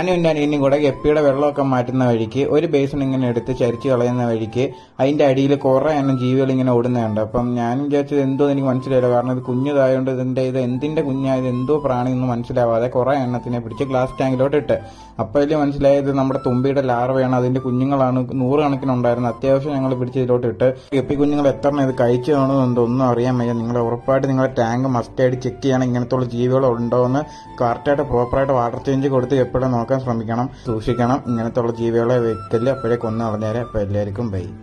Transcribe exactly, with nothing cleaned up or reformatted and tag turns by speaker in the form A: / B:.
A: ഞാനും എന്റെ അനിയനും കൂടെ ഗപ്പിയുടെ വെള്ളമൊക്കെ മാറ്റുന്ന വഴിക്ക് ഒരു ബേസിൻ ഇങ്ങനെ എടുത്ത് ചരിച്ചു കളയുന്ന വഴിക്ക് അതിന്റെ അടിയിൽ കുറെ എണ്ണം ജീവികൾ ഇങ്ങനെ ഓടുന്നുണ്ട്. അപ്പം ഞാൻ വിചാരിച്ചത് എന്തോ എനിക്ക് മനസ്സിലായില്ല, കാരണം ഇത് കുഞ്ഞതായതുകൊണ്ട് ഇതിന്റെ ഇത് എന്തിന്റെ കുഞ്ഞായത് എന്തോ പ്രാണിയൊന്നും മനസ്സിലാവാതെ കുറെ എണ്ണത്തിനെ പിടിച്ച് ഗ്ലാസ് ടാങ്കിലോട്ട് ഇട്ട്. അപ്പോഴല്ലേ മനസ്സിലായത് നമ്മുടെ തുമ്പിയുടെ ലാർവയാണ്, അതിന്റെ കുഞ്ഞുങ്ങളാണ് നൂറുകണക്കിനുണ്ടായിരുന്നത്. അത്യാവശ്യം ഞങ്ങൾ പിടിച്ച് ഇതിലോട്ട് ഇട്ട്. ഗപ്പി കുഞ്ഞുങ്ങൾ എത്ര ഇത് കഴിച്ചു കാണുമോ എന്തോ ഒന്നും അറിയാൻ വയ്യ. നിങ്ങൾ ഉറപ്പായിട്ട് നിങ്ങളുടെ ടാങ്ക് മസ്റ്റായിട്ട് ചെക്ക് ചെയ്യണം, ഇങ്ങനത്തുള്ള ജീവികൾ ഉണ്ടോ എന്ന്. കറക്റ്റായിട്ട് പ്രോപ്പറായിട്ട് വാട്ടർ ചേഞ്ച് കൊടുത്ത് എപ്പോഴും നോക്കാൻ ശ്രമിക്കണം, സൂക്ഷിക്കണം. ഇങ്ങനത്തുള്ള ജീവികളെ വെക്കല് അപ്പോഴേ കൊന്നു കളഞ്ഞേരെ. അപ്പോൾ എല്ലാവർക്കും ബൈ.